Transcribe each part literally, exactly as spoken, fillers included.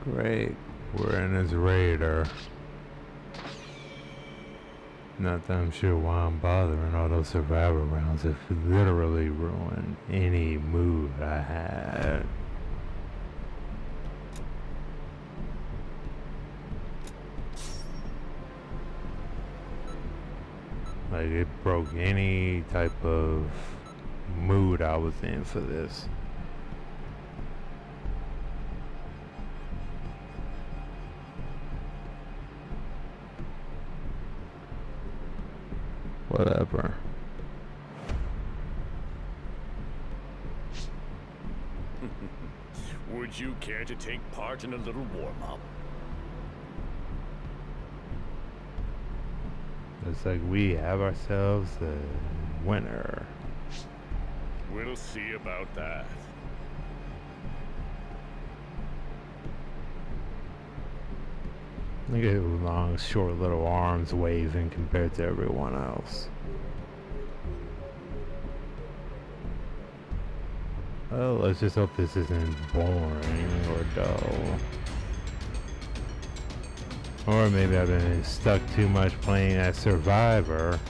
Great. We're in his radar. Not that I'm sure why I'm bothering all those survivor rounds. It literally ruined any mood I had. Like it broke any type of mood I was in for this. Whatever. Would you care to take part in a little warm-up? Looks like we have ourselves a winner. We'll see about that. Look at long, short little arms waving compared to everyone else. Well, let's just hope this isn't boring or dull. Or maybe I've been stuck too much playing as Survivor.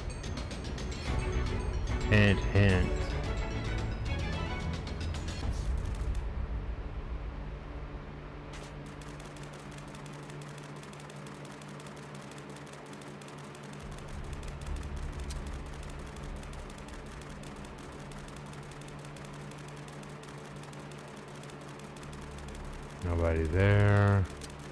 Hint, hint. Nobody there.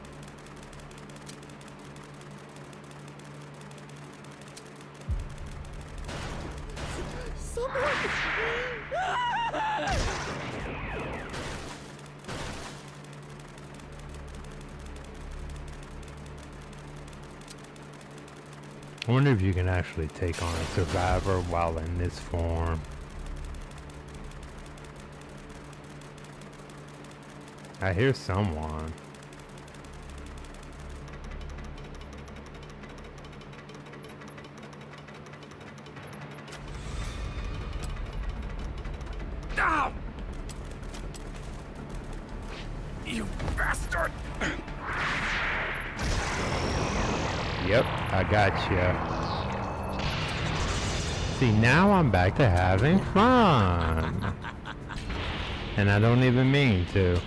I wonder if you can actually take on a survivor while in this form. I hear someone. Ow! You bastard! Yep, I got you. See, now I'm back to having fun. And I don't even mean to.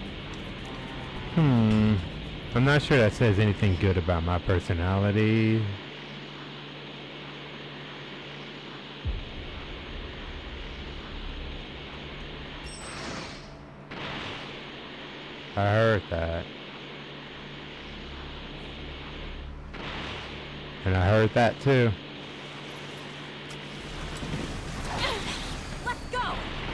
Hmm. I'm not sure that says anything good about my personality. I heard that. And I heard that too. Let's go.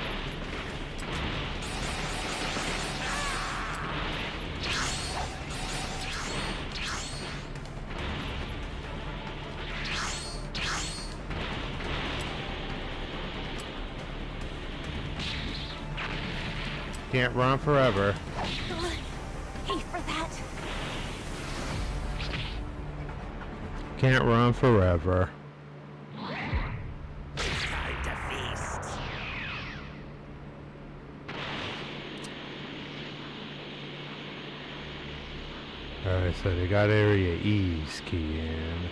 Can't run forever. Pay for that. Can't run forever. Time to feast. Alright, so they got area E's key in.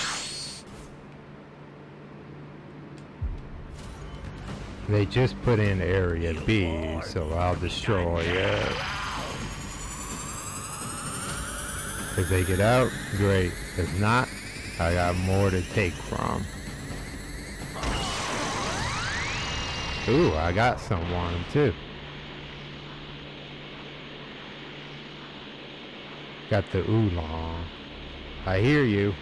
They just put in area B, so I'll destroy it. If they get out, great. If not, I got more to take from. Ooh, I got someone too. Got the oolong. I hear you.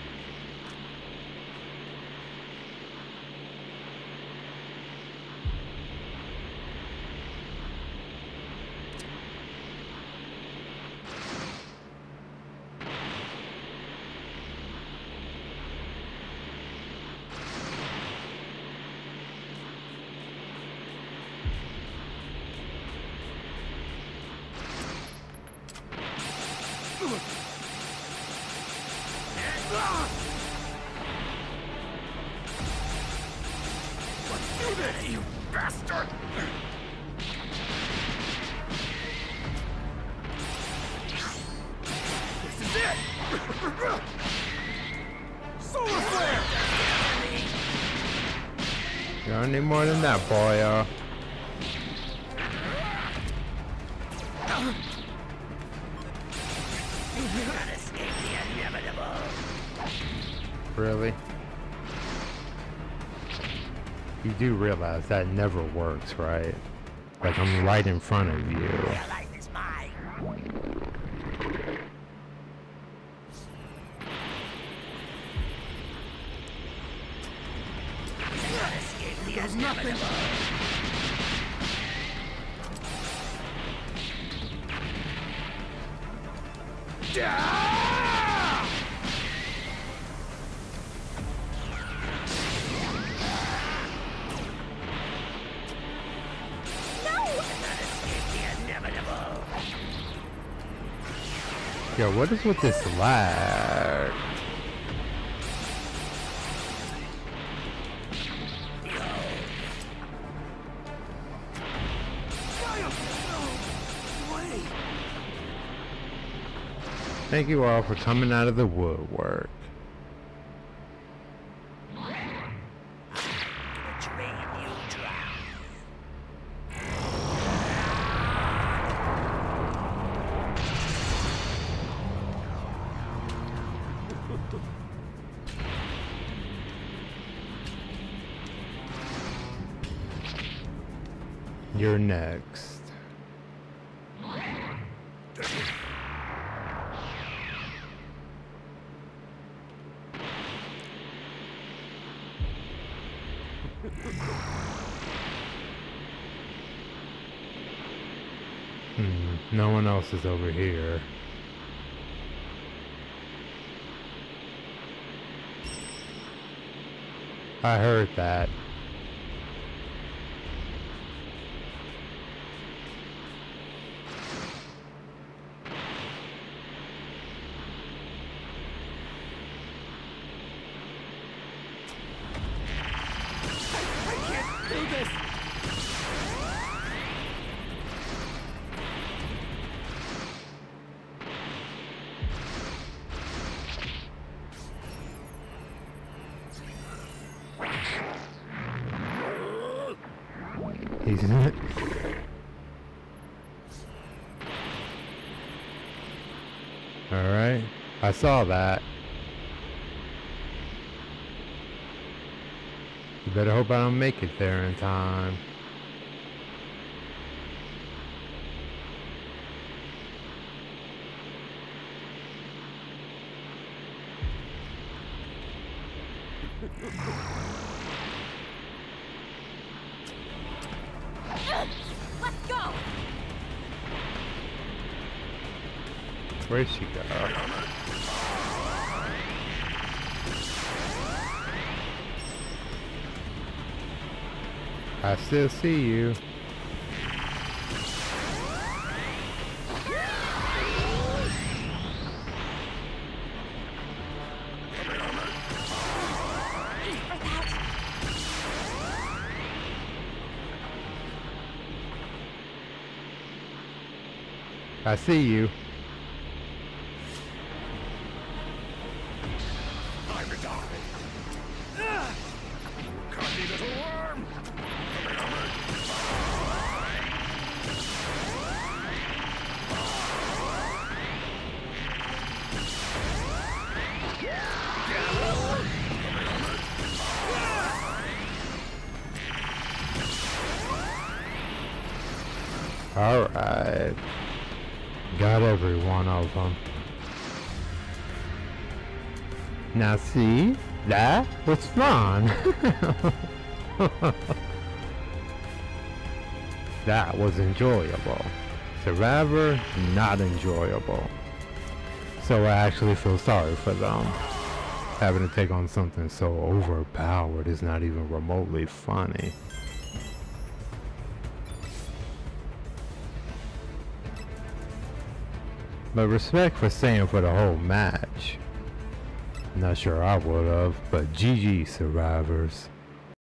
Ah! Solar flare! You don't need more than that, boy. Uh. Really? You do realize that never works, right? Like I'm right in front of you. Life is mine. There's nothing. Yo, what is with this lag? Thank you all for coming out of the woodwork. You're next. Hmm, no one else is over here. I heard that. He's in it. Alright, I saw that. You better hope I don't make it there in time. Let's go. Where'd she go? I still see you. I see you. I'm a dog. Ah! Cocky little worm. All right. Got every one of them. Now see, that was fun. That was enjoyable. Survivor, not enjoyable. So I actually feel sorry for them. Having to take on something so overpowered is not even remotely funny. But respect for staying for the whole match. Not sure I would have, but G G survivors.